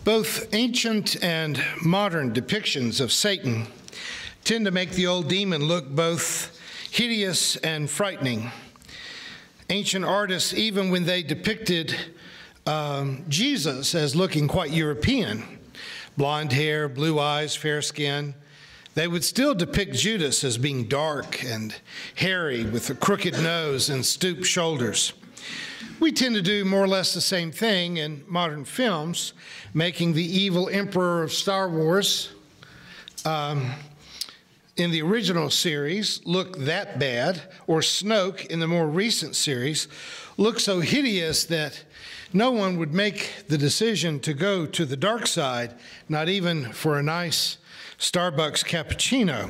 Both ancient and modern depictions of Satan tend to make the old demon look both hideous and frightening. Ancient artists, even when they depicted Jesus as looking quite European, blonde hair, blue eyes, fair skin, they would still depict Judas as being dark and hairy with a crooked nose and stooped shoulders. We tend to do more or less the same thing in modern films, making the evil emperor of Star Wars in the original series look that bad, or Snoke in the more recent series look so hideous that no one would make the decision to go to the dark side, not even for a nice Starbucks cappuccino.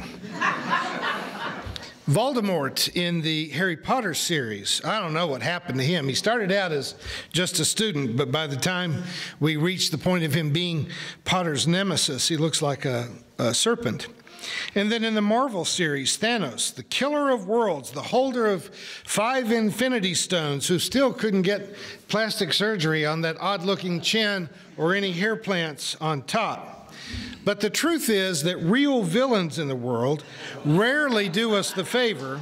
Voldemort in the Harry Potter series, I don't know what happened to him. He started out as just a student, but by the time we reached the point of him being Potter's nemesis, he looks like a serpent. And then in the Marvel series, Thanos, the killer of worlds, the holder of 5 Infinity Stones, who still couldn't get plastic surgery on that odd-looking chin or any hair plants on top. But the truth is that real villains in the world rarely do us the favor.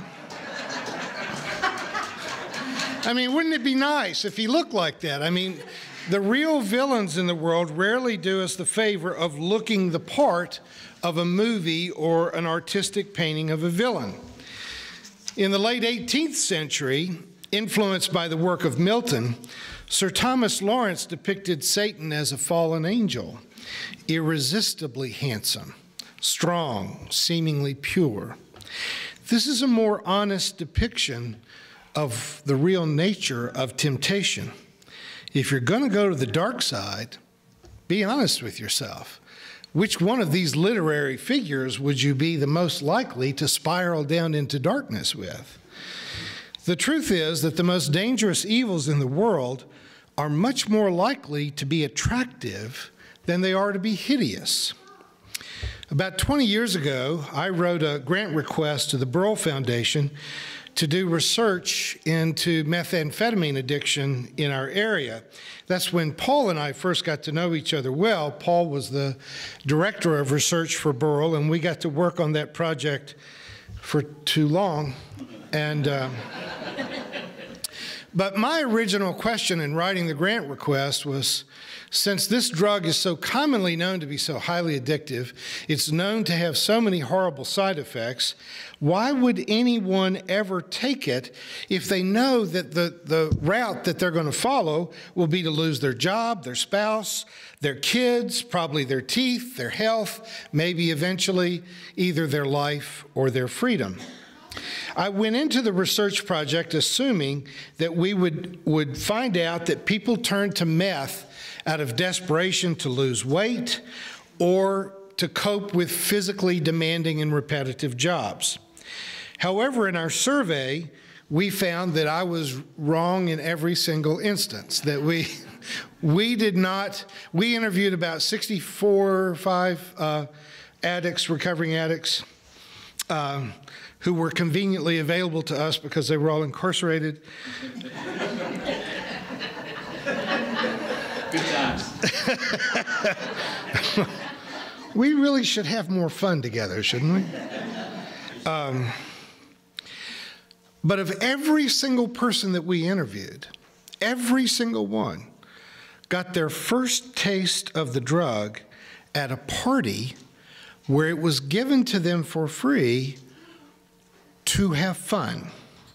I mean, wouldn't it be nice if he looked like that? I mean, the real villains in the world rarely do us the favor of looking the part of a movie or an artistic painting of a villain. In the late 18th century, influenced by the work of Milton, Sir Thomas Lawrence depicted Satan as a fallen angel, irresistibly handsome, strong, seemingly pure. This is a more honest depiction of the real nature of temptation. If you're going to go to the dark side, be honest with yourself. Which one of these literary figures would you be the most likely to spiral down into darkness with? The truth is that the most dangerous evils in the world are much more likely to be attractive than they are to be hideous. About 20 years ago, I wrote a grant request to the Burrell Foundation to do research into methamphetamine addiction in our area. That's when Paul and I first got to know each other well. Paul was the director of research for Burrell, and we got to work on that project for too long. But my original question in writing the grant request was, since this drug is so commonly known to be so highly addictive, it's known to have so many horrible side effects, why would anyone ever take it if they know that the route that they're going to follow will be to lose their job, their spouse, their kids, probably their teeth, their health, maybe eventually either their life or their freedom? I went into the research project assuming that we would find out that people turn to meth out of desperation to lose weight or to cope with physically demanding and repetitive jobs. However, in our survey, we found that I was wrong in every single instance, that we interviewed about 65 addicts, recovering addicts, who were conveniently available to us because they were all incarcerated. Good times. We really should have more fun together, shouldn't we? But of every single person that we interviewed, every single one got their first taste of the drug at a party where it was given to them for free to have fun.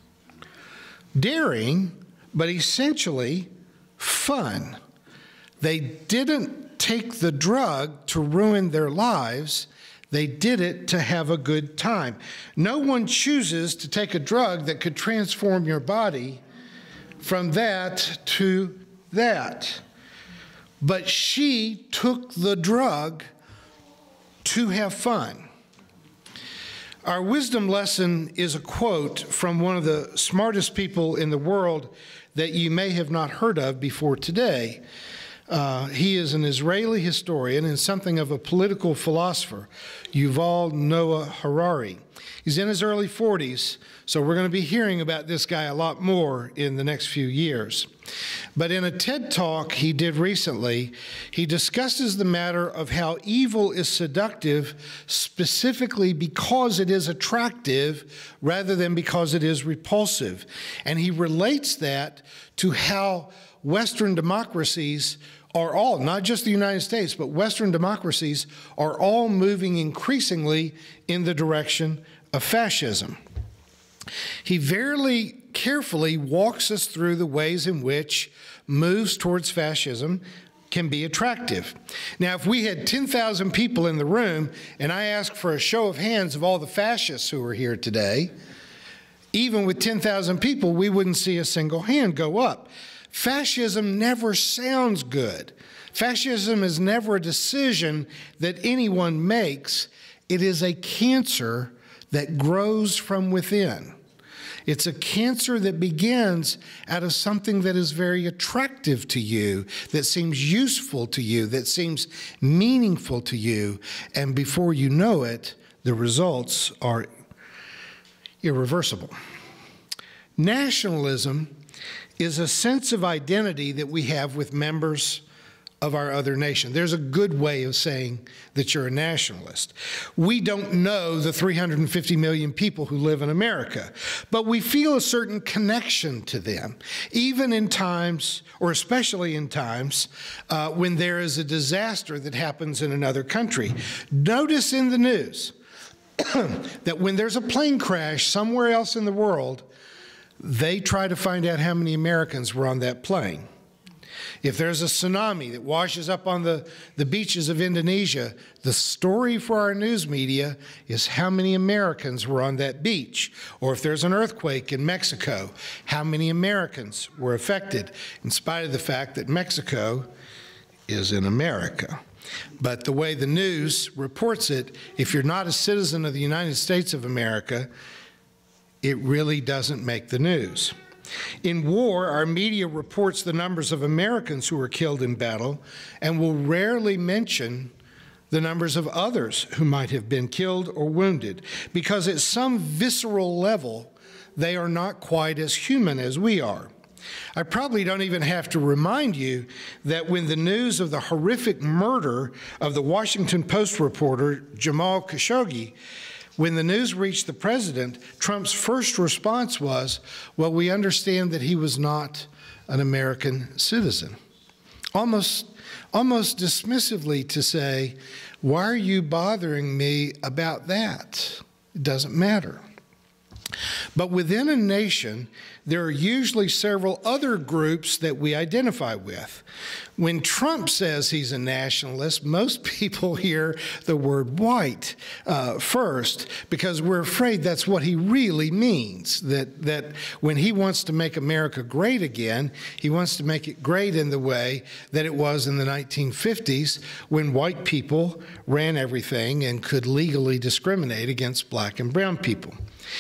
Daring, but essentially fun. They didn't take the drug to ruin their lives. They did it to have a good time. No one chooses to take a drug that could transform your body from that to that. But she took the drug to have fun. Our wisdom lesson is a quote from one of the smartest people in the world that you may have not heard of before today. He is an Israeli historian and something of a political philosopher, Yuval Noah Harari. He's in his early 40s, so we're going to be hearing about this guy a lot more in the next few years. But in a TED Talk he did recently, he discusses the matter of how evil is seductive specifically because it is attractive rather than because it is repulsive. And he relates that to how Western democracies are all, not just the United States, but Western democracies are all moving increasingly in the direction of fascism. He very carefully walks us through the ways in which moves towards fascism can be attractive. Now, if we had 10,000 people in the room and I asked for a show of hands of all the fascists who are here today, even with 10,000 people, we wouldn't see a single hand go up. Fascism never sounds good. Fascism is never a decision that anyone makes. It is a cancer that grows from within. It's a cancer that begins out of something that is very attractive to you, that seems useful to you, that seems meaningful to you, and before you know it, the results are irreversible. Nationalism is a sense of identity that we have with members of our other nation. There's a good way of saying that you're a nationalist. We don't know the 350 million people who live in America, but we feel a certain connection to them, even in times, or especially in times, when there is a disaster that happens in another country. Notice in the news that when there's a plane crash somewhere else in the world, they try to find out how many Americans were on that plane. If there's a tsunami that washes up on the beaches of Indonesia, the story for our news media is how many Americans were on that beach. Or if there's an earthquake in Mexico, how many Americans were affected, in spite of the fact that Mexico is in America. But the way the news reports it, if you're not a citizen of the United States of America, it really doesn't make the news. In war, our media reports the numbers of Americans who are killed in battle and will rarely mention the numbers of others who might have been killed or wounded, because at some visceral level, they are not quite as human as we are. I probably don't even have to remind you that when the news of the horrific murder of the Washington Post reporter Jamal Khashoggi, when the news reached the president, Trump's first response was, well, we understand that he was not an American citizen. Almost dismissively to say, why are you bothering me about that? It doesn't matter. But within a nation, there are usually several other groups that we identify with. When Trump says he's a nationalist, most people hear the word white first, because we're afraid that's what he really means, that when he wants to make America great again, he wants to make it great in the way that it was in the 1950s, when white people ran everything and could legally discriminate against black and brown people.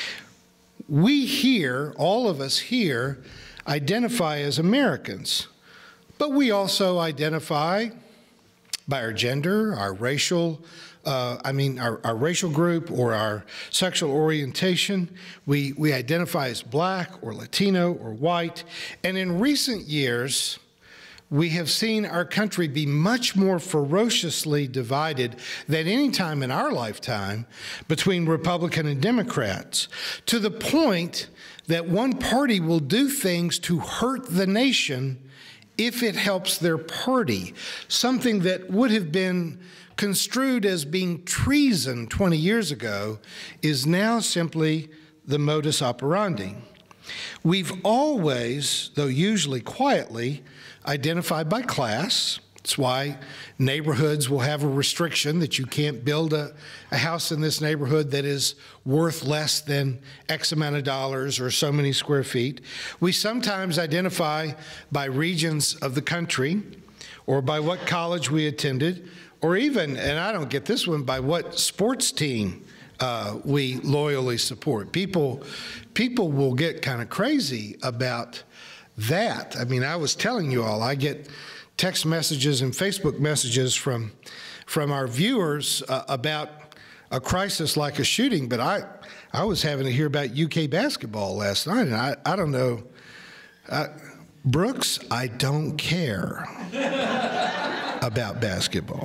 We here, all of us here, identify as Americans, but we also identify by our gender, our racial, our racial group or our sexual orientation. We identify as black or Latino or white. And in recent years, we have seen our country be much more ferociously divided than any time in our lifetime between Republican and Democrats, to the point that one party will do things to hurt the nation if it helps their party. Something that would have been construed as being treason 20 years ago is now simply the modus operandi. We've always, though usually quietly, identified by class. That's why neighborhoods will have a restriction that you can't build a house in this neighborhood that is worth less than X amount of dollars or so many square feet. We sometimes identify by regions of the country or by what college we attended, or even, and I don't get this one, by what sports team we loyally support. People will get kind of crazy about that. I mean, I was telling you all, I get text messages and Facebook messages from our viewers about a crisis like a shooting, but I was having to hear about UK basketball last night, and I don't know. Brooks, I don't care about basketball.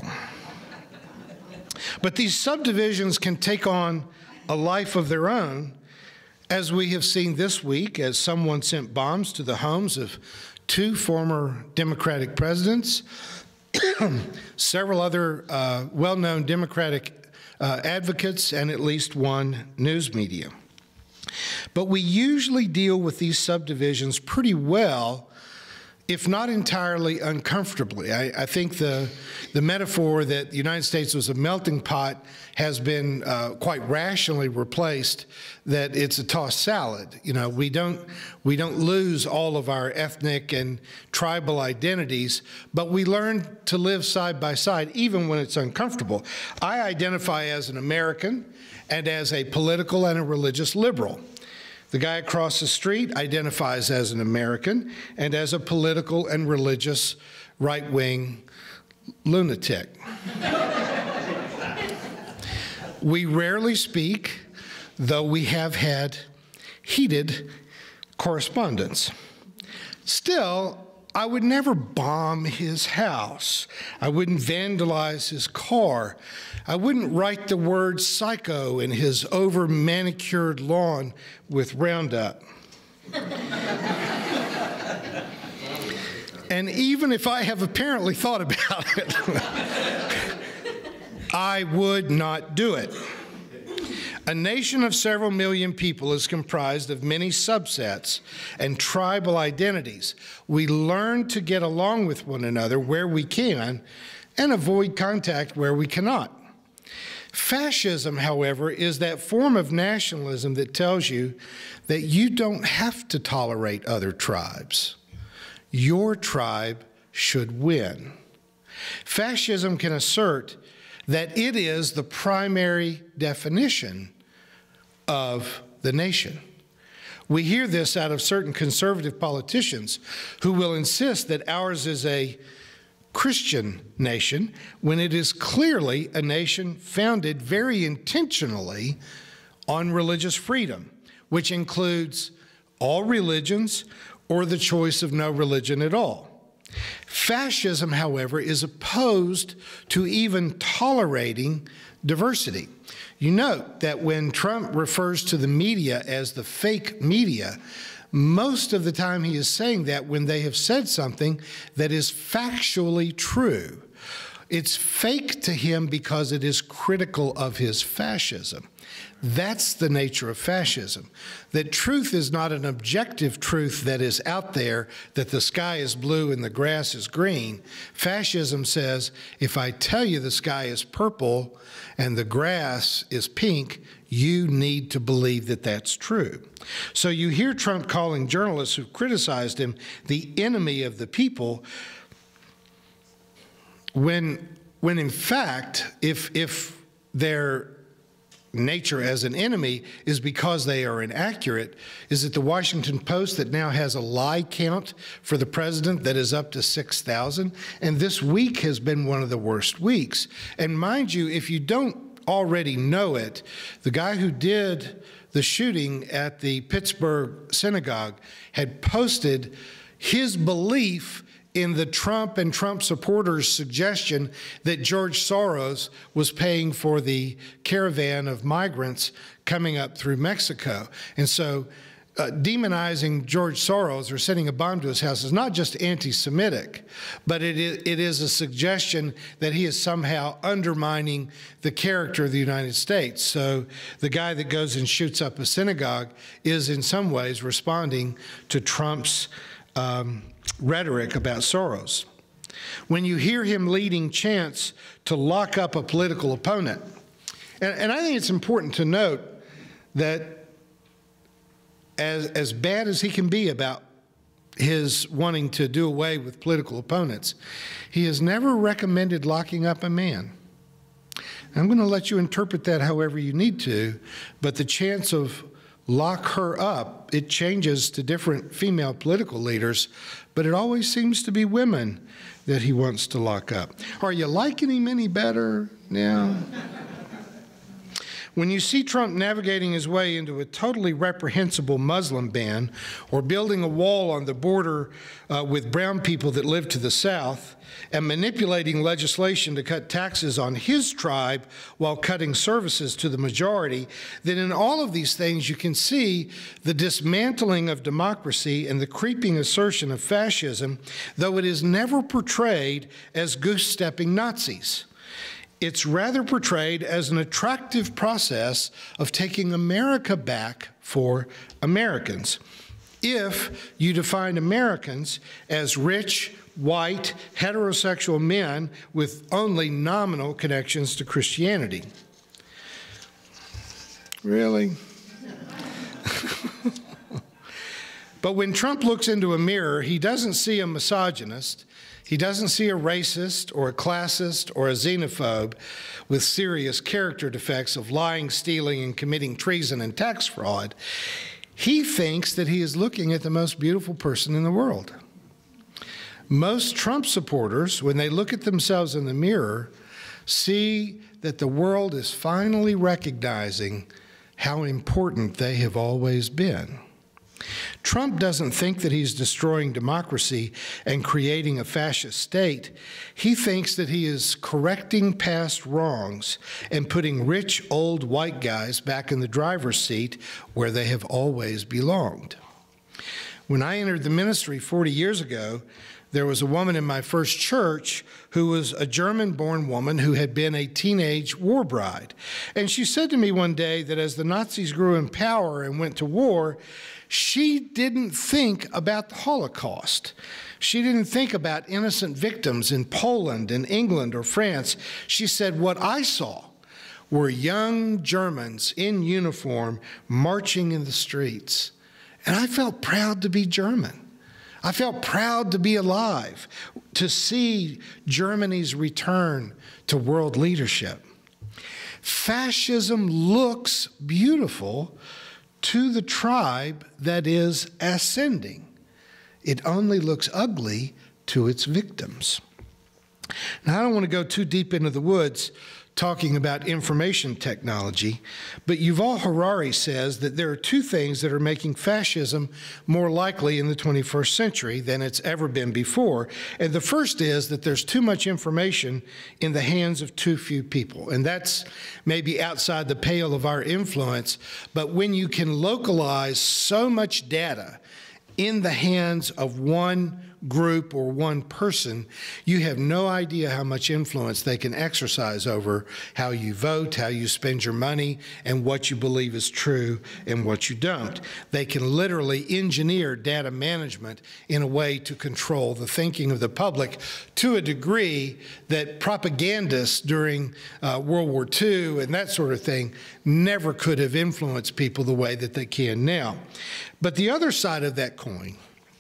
But these subdivisions can take on a life of their own, as we have seen this week, as someone sent bombs to the homes of 2 former Democratic presidents, several other well-known Democratic advocates, and at least 1 news media. But we usually deal with these subdivisions pretty well, if not entirely uncomfortably. I think the metaphor that the United States was a melting pot has been quite rationally replaced, that it's a tossed salad. You know, we don't lose all of our ethnic and tribal identities, but we learn to live side by side, even when it's uncomfortable. I identify as an American and as a political and a religious liberal. The guy across the street identifies as an American and as a political and religious right-wing lunatic. We rarely speak, though we have had heated correspondence. Still, I would never bomb his house. I wouldn't vandalize his car. I wouldn't write the word psycho in his over-manicured lawn with Roundup. And even if I have apparently thought about it, I would not do it. A nation of several million people is comprised of many subsets and tribal identities. We learn to get along with one another where we can and avoid contact where we cannot. Fascism, however, is that form of nationalism that tells you that you don't have to tolerate other tribes. Your tribe should win. Fascism can assert that it is the primary definition of the nation. We hear this out of certain conservative politicians who will insist that ours is a Christian nation when it is clearly a nation founded very intentionally on religious freedom, which includes all religions or the choice of no religion at all. Fascism, however, is opposed to even tolerating diversity. You note that when Trump refers to the media as the fake media, most of the time he is saying that when they have said something that is factually true. It's fake to him because it is critical of his fascism. That's the nature of fascism. That truth is not an objective truth that is out there, that the sky is blue and the grass is green. Fascism says, if I tell you the sky is purple and the grass is pink, you need to believe that that's true. So you hear Trump calling journalists who criticized him the enemy of the people, when in fact, if their nature as an enemy is because they are inaccurate, is it the Washington Post that now has a lie count for the president that is up to 6,000? And this week has been one of the worst weeks. And mind you, if you don't already know it, the guy who did the shooting at the Pittsburgh synagogue had posted his belief in the Trump and Trump supporters' suggestion that George Soros was paying for the caravan of migrants coming up through Mexico. And so demonizing George Soros or sending a bomb to his house is not just anti-Semitic, but it is a suggestion that he is somehow undermining the character of the United States. So the guy that goes and shoots up a synagogue is in some ways responding to Trump's rhetoric about Soros. When you hear him leading chants to lock up a political opponent, and I think it's important to note that as bad as he can be about his wanting to do away with political opponents, he has never recommended locking up a man. I'm going to let you interpret that however you need to, but the chance of lock her up, it changes to different female political leaders, but it always seems to be women that he wants to lock up. Are you liking him any better now? When you see Trump navigating his way into a totally reprehensible Muslim ban or building a wall on the border with brown people that live to the south and manipulating legislation to cut taxes on his tribe while cutting services to the majority, then in all of these things you can see the dismantling of democracy and the creeping assertion of fascism, though it is never portrayed as goose-stepping Nazis. It's rather portrayed as an attractive process of taking America back for Americans. If you define Americans as rich, white, heterosexual men with only nominal connections to Christianity. Really? But when Trump looks into a mirror, he doesn't see a misogynist. He doesn't see a racist or a classist or a xenophobe with serious character defects of lying, stealing, and committing treason and tax fraud. He thinks that he is looking at the most beautiful person in the world. Most Trump supporters, when they look at themselves in the mirror, see that the world is finally recognizing how important they have always been. Trump doesn't think that he's destroying democracy and creating a fascist state. He thinks that he is correcting past wrongs and putting rich old white guys back in the driver's seat where they have always belonged. When I entered the ministry 40 years ago, there was a woman in my first church who was a German-born woman who had been a teenage war bride. And she said to me one day that as the Nazis grew in power and went to war, she didn't think about the Holocaust. She didn't think about innocent victims in Poland and England or France. She said, what I saw were young Germans in uniform marching in the streets. And I felt proud to be German. I felt proud to be alive, to see Germany's return to world leadership. Fascism looks beautiful to the tribe that is ascending. It only looks ugly to its victims. Now, I don't want to go too deep into the woods talking about information technology, but Yuval Harari says that there are two things that are making fascism more likely in the 21st century than it's ever been before. And the first is that there's too much information in the hands of too few people. And that's maybe outside the pale of our influence, but when you can localize so much data in the hands of one group or one person, you have no idea how much influence they can exercise over how you vote, how you spend your money, and what you believe is true and what you don't. They can literally engineer data management in a way to control the thinking of the public to a degree that propagandists during World War II and that sort of thing never could have influenced people the way that they can now. But the other side of that coin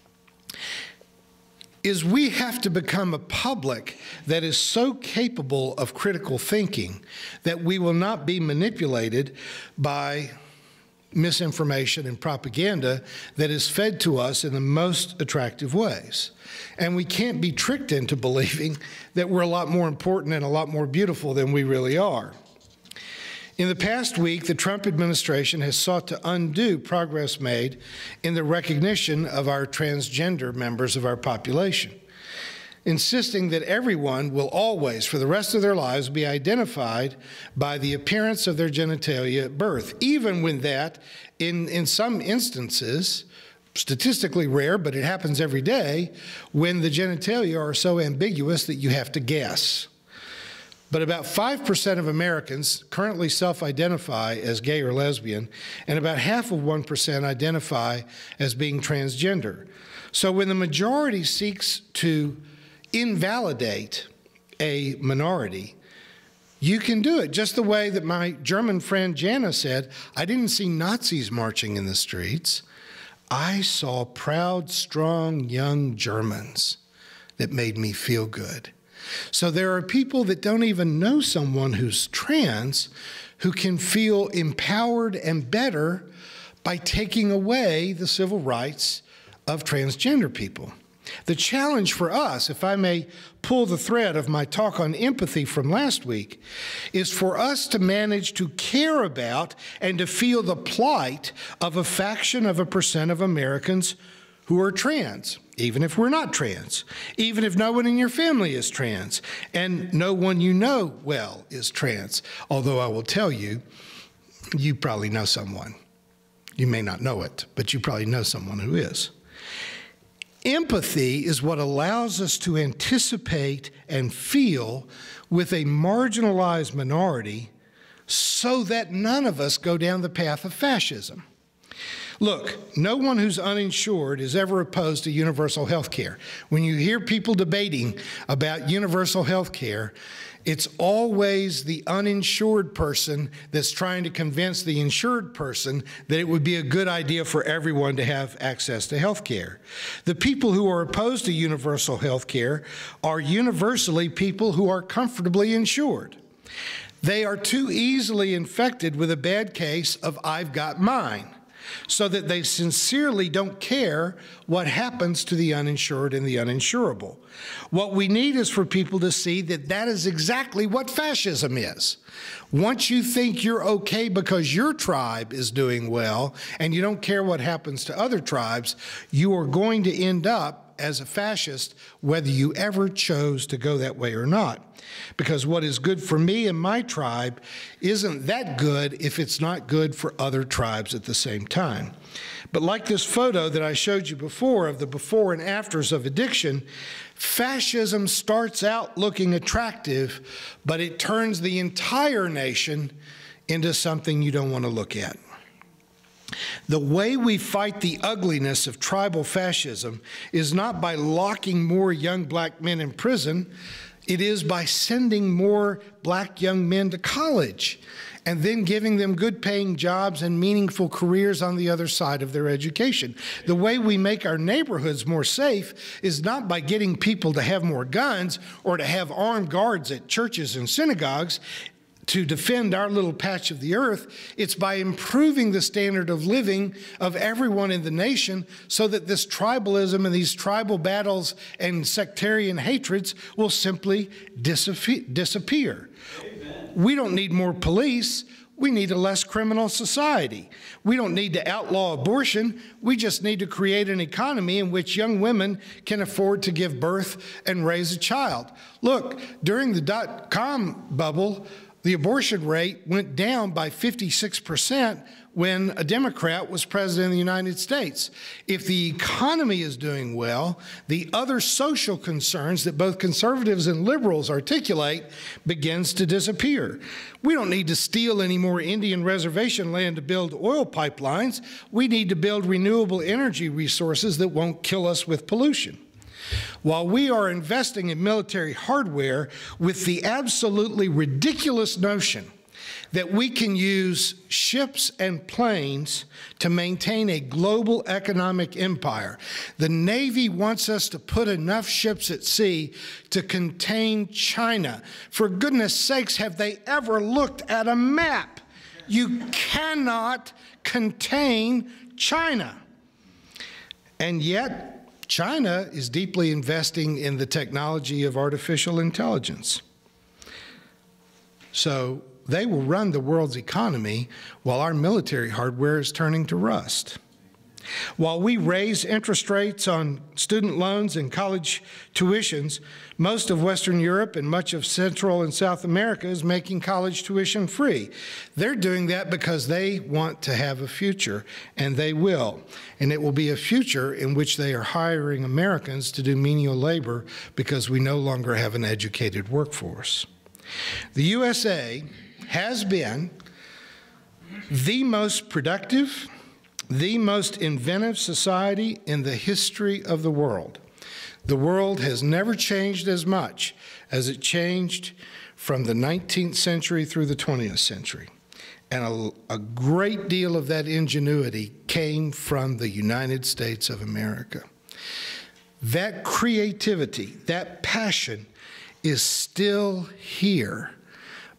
is we have to become a public that is so capable of critical thinking that we will not be manipulated by misinformation and propaganda that is fed to us in the most attractive ways. And we can't be tricked into believing that we're a lot more important and a lot more beautiful than we really are. In the past week, the Trump administration has sought to undo progress made in the recognition of our transgender members of our population, insisting that everyone will always, for the rest of their lives, be identified by the appearance of their genitalia at birth, even when that, in some instances, statistically rare, but it happens every day, when the genitalia are so ambiguous that you have to guess. But about 5% of Americans currently self-identify as gay or lesbian, and about half of 1% identify as being transgender. So when the majority seeks to invalidate a minority, you can do it just the way that my German friend Jana said, I didn't see Nazis marching in the streets. I saw proud, strong, young Germans that made me feel good. So there are people that don't even know someone who's trans who can feel empowered and better by taking away the civil rights of transgender people. The challenge for us, if I may pull the thread of my talk on empathy from last week, is for us to manage to care about and to feel the plight of a faction of a percent of Americans who are trans, even if we're not trans, even if no one in your family is trans, and no one you know well is trans. Although I will tell you, you probably know someone. You may not know it, but you probably know someone who is. Empathy is what allows us to anticipate and feel with a marginalized minority so that none of us go down the path of fascism. Look, no one who's uninsured is ever opposed to universal health care. When you hear people debating about universal health care, it's always the uninsured person that's trying to convince the insured person that it would be a good idea for everyone to have access to health care. The people who are opposed to universal health care are universally people who are comfortably insured. They are too easily infected with a bad case of "I've got mine," so that they sincerely don't care what happens to the uninsured and the uninsurable. What we need is for people to see that that is exactly what fascism is. Once you think you're okay because your tribe is doing well and you don't care what happens to other tribes, you are going to end up as a fascist, whether you ever chose to go that way or not. Because what is good for me and my tribe isn't that good if it's not good for other tribes at the same time. But like this photo that I showed you before of the before and afters of addiction, fascism starts out looking attractive, but it turns the entire nation into something you don't want to look at. The way we fight the ugliness of tribal fascism is not by locking more young black men in prison. It is by sending more black young men to college and then giving them good-paying jobs and meaningful careers on the other side of their education. The way we make our neighborhoods more safe is not by getting people to have more guns or to have armed guards at churches and synagogues to defend our little patch of the earth. It's by improving the standard of living of everyone in the nation so that this tribalism and these tribal battles and sectarian hatreds will simply disappear. Amen. We don't need more police. We need a less criminal society. We don't need to outlaw abortion. We just need to create an economy in which young women can afford to give birth and raise a child. Look, during the dot-com bubble, the abortion rate went down by 56% when a Democrat was president of the United States. If the economy is doing well, the other social concerns that both conservatives and liberals articulate begins to disappear. We don't need to steal any more Indian reservation land to build oil pipelines. We need to build renewable energy resources that won't kill us with pollution. While we are investing in military hardware with the absolutely ridiculous notion that we can use ships and planes to maintain a global economic empire, the Navy wants us to put enough ships at sea to contain China. For goodness sakes, have they ever looked at a map? You cannot contain China. And yet, China is deeply investing in the technology of artificial intelligence. So they will run the world's economy while our military hardware is turning to rust. While we raise interest rates on student loans and college tuitions, most of Western Europe and much of Central and South America is making college tuition free. They're doing that because they want to have a future, and they will. And it will be a future in which they are hiring Americans to do menial labor because we no longer have an educated workforce. The USA has been the most productive, the most inventive society in the history of the world. The world has never changed as much as it changed from the 19th century through the 20th century. And a great deal of that ingenuity came from the United States of America. That creativity, that passion is still here,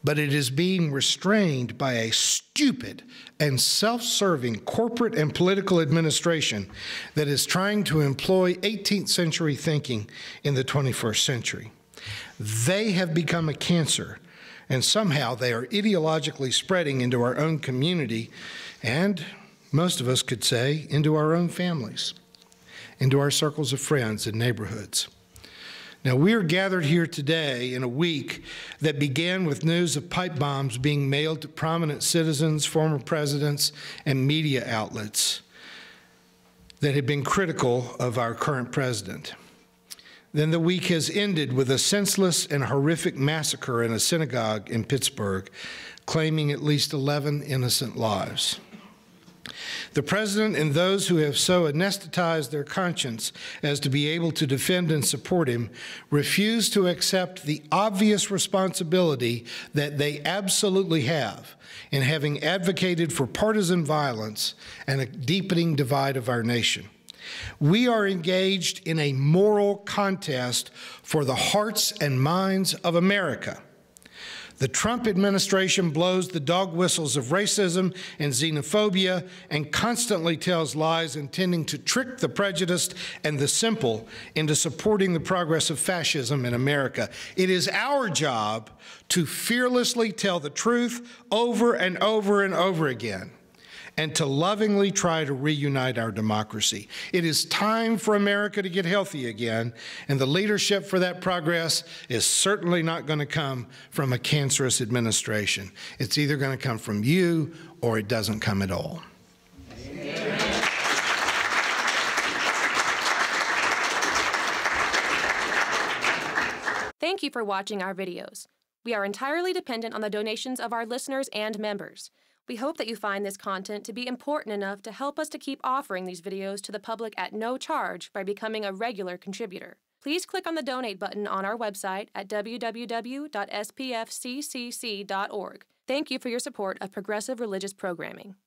but it is being restrained by a stupid and self-serving corporate and political administration that is trying to employ 18th century thinking in the 21st century. They have become a cancer, and somehow they are ideologically spreading into our own community, and most of us could say into our own families, into our circles of friends and neighborhoods. Now, we are gathered here today in a week that began with news of pipe bombs being mailed to prominent citizens, former presidents, and media outlets that had been critical of our current president. Then the week has ended with a senseless and horrific massacre in a synagogue in Pittsburgh, claiming at least 11 innocent lives. The president and those who have so anesthetized their conscience as to be able to defend and support him refuse to accept the obvious responsibility that they absolutely have in having advocated for partisan violence and a deepening divide of our nation. We are engaged in a moral contest for the hearts and minds of America. The Trump administration blows the dog whistles of racism and xenophobia and constantly tells lies intending to trick the prejudiced and the simple into supporting the progress of fascism in America. It is our job to fearlessly tell the truth over and over and over again, and to lovingly try to reunite our democracy. It is time for America to get healthy again, and the leadership for that progress is certainly not going to come from a cancerous administration. It's either going to come from you or it doesn't come at all. Amen. Thank you for watching our videos. We are entirely dependent on the donations of our listeners and members. We hope that you find this content to be important enough to help us to keep offering these videos to the public at no charge by becoming a regular contributor. Please click on the donate button on our website at www.spfccc.org. Thank you for your support of progressive religious programming.